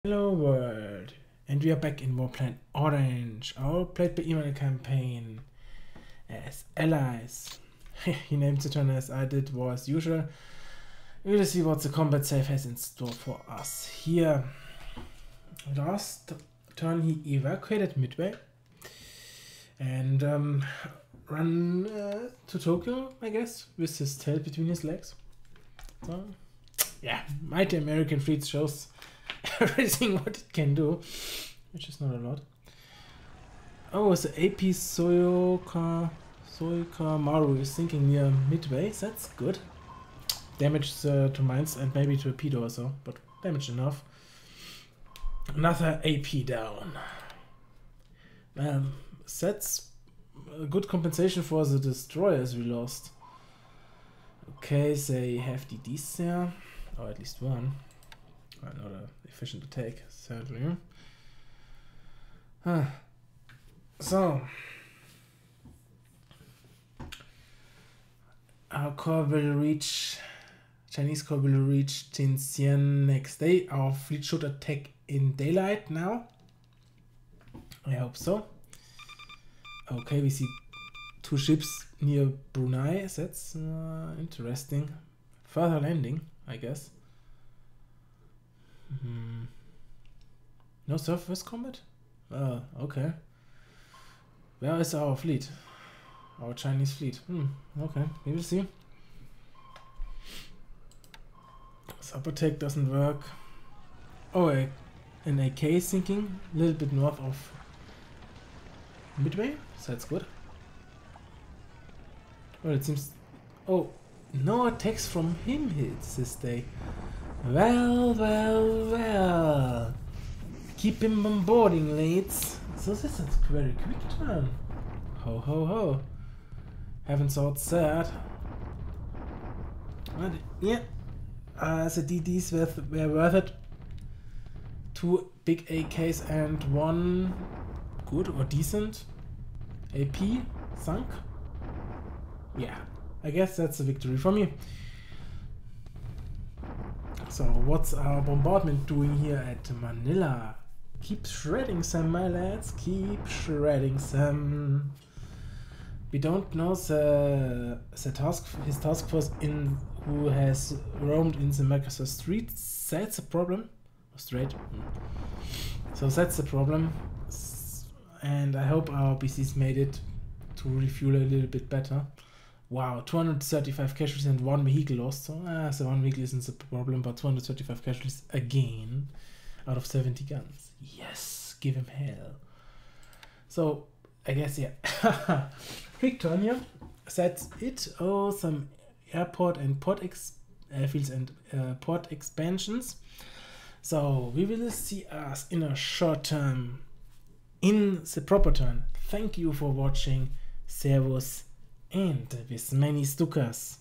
Hello world, and we are back in Warplanet Orange, our played by email campaign as allies. He named the turn as I did was usual. We'll see what the combat save has in store for us here. Last turn he evacuated Midway and ran to Tokyo, I guess, with his tail between his legs. So, yeah, mighty American fleet shows everything what it can do, which is not a lot. Oh, it's the AP Soyoka Maru is sinking near Midway. That's good. Damage to mines and maybe torpedo or so, but damage enough. Another AP down. That's a good compensation for the destroyers we lost. Okay, they have DDs there, or at least one. Not an efficient attack, certainly. So, our corps will reach, Chinese corps will reach Tianxian next day. Our fleet should attack in daylight now. I hope so. Okay, we see two ships near Brunei. That's interesting. Further landing, I guess. No surface combat? Okay. Where is our fleet? Our Chinese fleet. Okay, we will see. Sub attack doesn't work. Oh, an AK is sinking a little bit north of Midway. So that's good. Well, it seems... Oh, no attacks from him hits this day. Well. Keep him bombarding, lads. So this is a very quick turn. Ho. Haven't thought that. But yeah, the DDs were worth it. Two big AKs and one good or decent AP sunk. Yeah, I guess that's a victory for me. So what's our bombardment doing here at Manila? Keep shredding some, my lads. Keep shredding some. We don't know his task force who has roamed in the Makassar streets. That's a problem. Straight. So that's the problem. And I hope our BCs made it to refuel a little bit better. Wow, 235 casualties and one vehicle lost. So, so one vehicle isn't the problem, but 235 casualties again out of 70 guns. Yes, give him hell. So, I guess, yeah. Quick turn here. That's it. Oh, some airport and port fields and port expansions. So, we will see us in a short term in the proper turn. Thank you for watching. Servus. And with many Stukas.